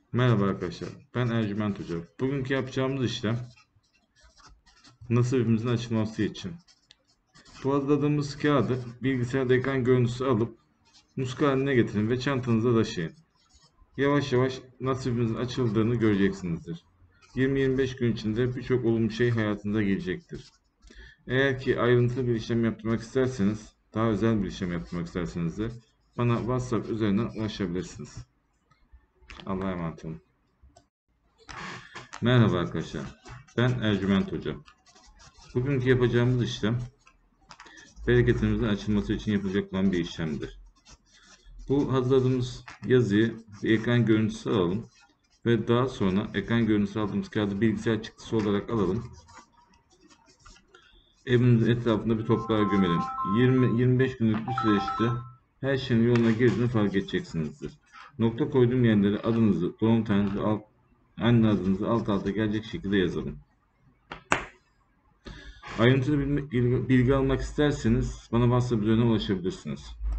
Merhaba arkadaşlar, ben Ercüment Hoca. Bugünkü yapacağımız işlem nasibimizin açılması için. Bu hazırladığımız kağıdı bilgisayarda ekran görüntüsü alıp muska haline getirin ve çantanıza taşıyın. Yavaş yavaş nasibimizin açıldığını göreceksinizdir. 20-25 gün içinde birçok olumlu şey hayatınıza gelecektir. Eğer ki ayrıntılı bir işlem yaptırmak isterseniz, daha özel bir işlem yaptırmak isterseniz de bana WhatsApp üzerinden ulaşabilirsiniz. Allah'a emanet olun. Merhaba arkadaşlar, ben Ercüment Hoca. Bugünkü yapacağımız işlem bereketimizin açılması için yapılacak olan bir işlemdir. Bu hazırladığımız yazıyı bir ekran görüntüsü alalım ve daha sonra ekran görüntüsü aldığımız kağıdı bilgisayar çıktısı olarak alalım. Evinizin etrafında bir toprağa gömelim. 20-25 günlük bir süreçte her şeyin yoluna girdiğini fark edeceksinizdir. Nokta koyduğum yerlere adınızı, doğum tarihinizi, anne adınızı alt alta gelecek şekilde yazalım. Ayrıntılı bilgi almak isterseniz bana WhatsApp üzerinden ulaşabilirsiniz.